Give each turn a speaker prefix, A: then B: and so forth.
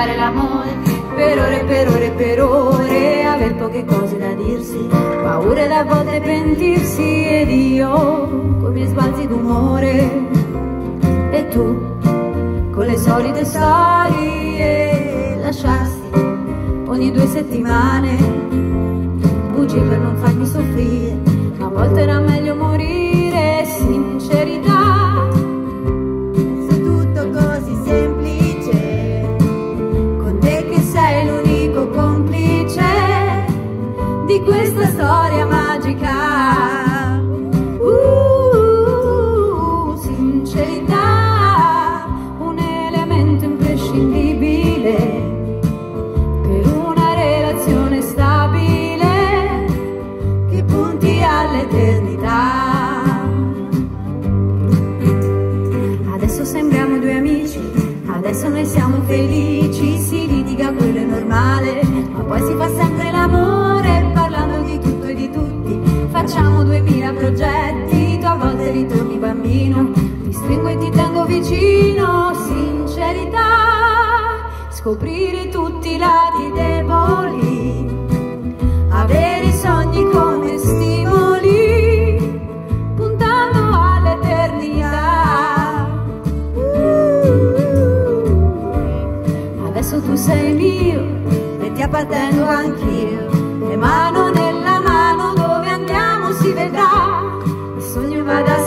A: fare l'amore per ore, per ore, per ore, aver poche cose da dirsi, paure da volte pentirsi, ed io con i miei sbalzi d'umore e tu con le solite storie, lasciarsi ogni 2 settimane, bugie per non farmi soffrire, a volte era meglio morire, sincerità, se tutto così semplice, con te che sei l'unico complice di questa storia magica. Sincerità, un elemento imprescindibile per una relazione stabile che punti all'eternità. Adesso sembriamo 2 amici, adesso noi siamo felici, si litiga, quello è normale, ma poi si fa sempre l'amore parlando di tutto e di tutti, facciamo 2000 progetti, tu a volte ritorni bambino, ti stringo e ti tengo vicino, sincerità, scoprire tutti i lati deboli, avere i sogni come stimoli, puntando all'eternità. Adesso tu sei mio e ti appartengo anch'io, e mano nella mano dove andiamo si vedrà, il sogno va da